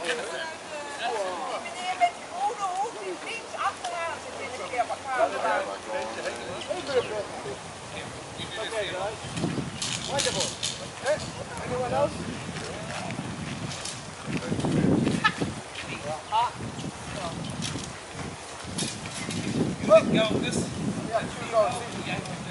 Meneer met die groene hoed die links achteraan zit in de camera. Okay, guys. Wonderful. Anyone else? You want to go on this? Yeah, 2 goals.